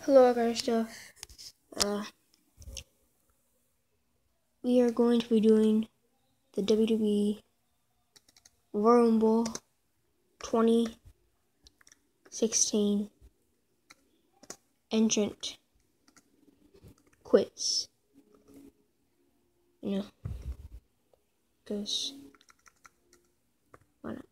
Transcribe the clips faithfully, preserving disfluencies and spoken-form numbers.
Hello, guys. Stuff. Uh, we are going to be doing the W W E Royal Rumble twenty sixteen entrant quiz. You know, because why not?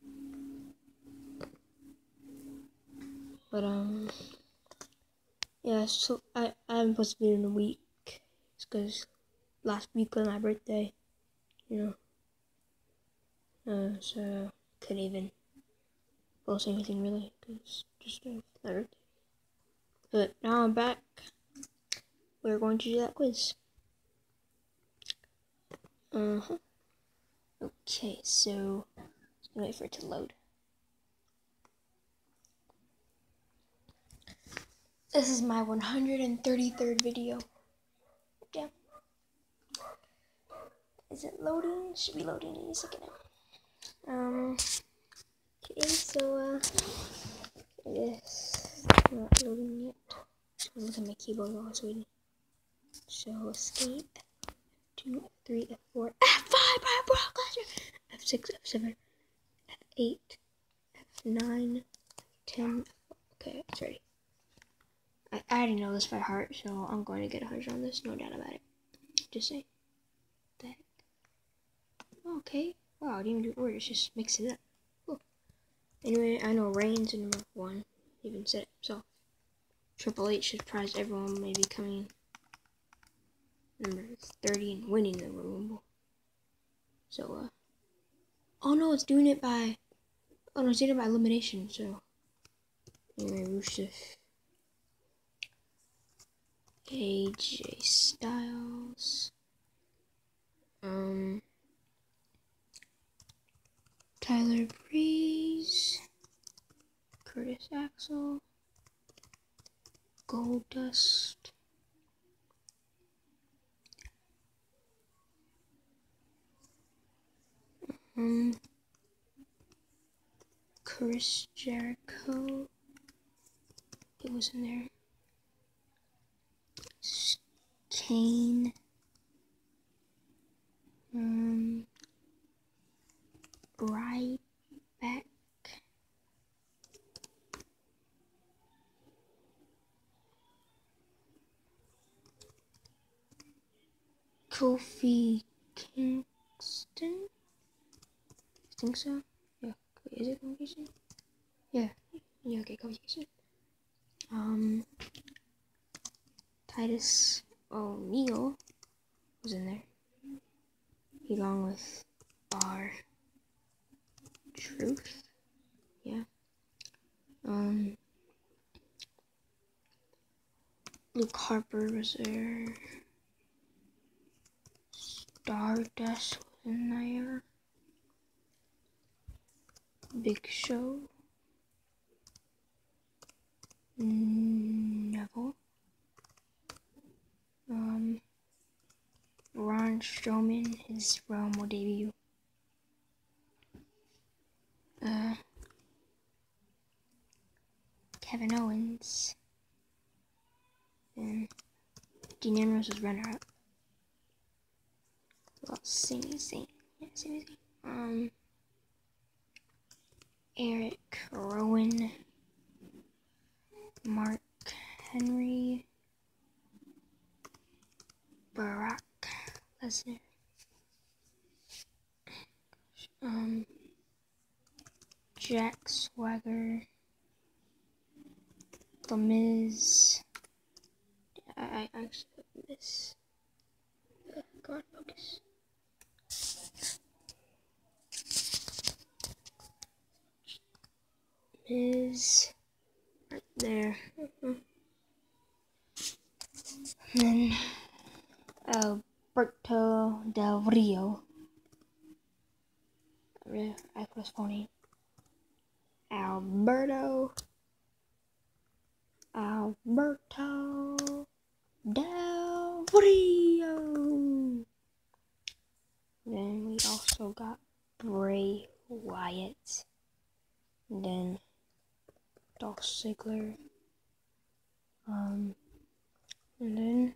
But um, yeah. So I I haven't posted a video in a week. It's because last week was my birthday. You know, uh, so couldn't even post anything really because just uh, my birthday. But now I'm back. We're going to do that quiz. Uh huh. Okay, so let's wait for it to load. This is my one hundred thirty-third video. Yeah. Is it loading? Should be loading in a second now. Um. Okay, so uh, it's not loading yet. I'm looking at my keyboard while I was waiting. So escape. Two, three, F four, F five, Brian Brock Lesnar. F six, F seven, F eight, F nine, ten. Okay, it's ready. I, I already know this by heart, so I'm going to get a hundred on this, no doubt about it. Just say. What the heck? Okay. Wow, I didn't even do orders, just mix it up. Cool. Anyway, I know Reigns in number one. He even said it himself. Triple H should surprise everyone by becoming number thirty and winning the Royal Rumble. So, uh. Oh no, it's doing it by. Oh no, it's doing it by elimination, so. Anyway, Rusev. A J Styles. Um. Tyler Breeze. Curtis Axel. Goldust. Um. Chris Jericho. He was in there. Kane. Um. Right back. Kofi Kingston. I think so. Yeah. Is it Kofi Kingston? Yeah. Yeah. Okay. Kofi Kingston. Um. Titus O'Neil was in there, along with Bar Truth. Yeah. Um. Luke Harper was there. Stardust was in there. Big Show. Neville. Um. Braun Strowman, his Royal Rumble debut. Uh. Kevin Owens. And Dean Ambrose was runner-up. Well, Sami Zayn. Yeah, Sami Zayn. Um. Eric Rowan. Mark Henry. Brock Lesnar. Um. Jack Swagger. The Miz. I, I actually put Miz. Uh, God, focus. Miz. Right there. Mm-hmm. Then Alberto Del Rio. I was phoning. Alberto. Alberto Del Rio. Then we also got Bray Wyatt. And then Dolph Ziggler. Um. And then,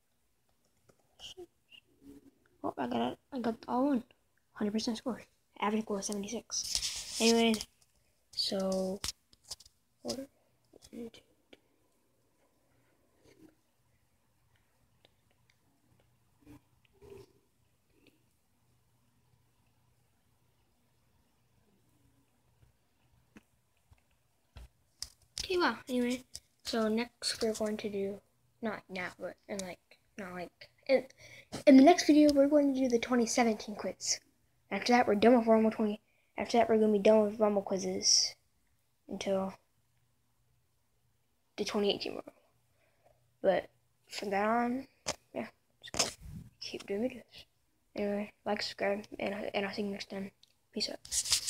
oh, I got it. I got all one. one hundred percent score. Average score is seventy-six. Anyways, so, order. One, two. Okay, well, anyway, so next we're going to do, not now, but in like, not like, in, in the next video, we're going to do the twenty seventeen quiz. After that, we're done with Rumble twenty, after that, we're going to be done with Rumble quizzes until the twenty eighteen Rumble. But from that on, yeah, just keep doing videos. Anyway, like, subscribe, and, and I'll see you next time. Peace out.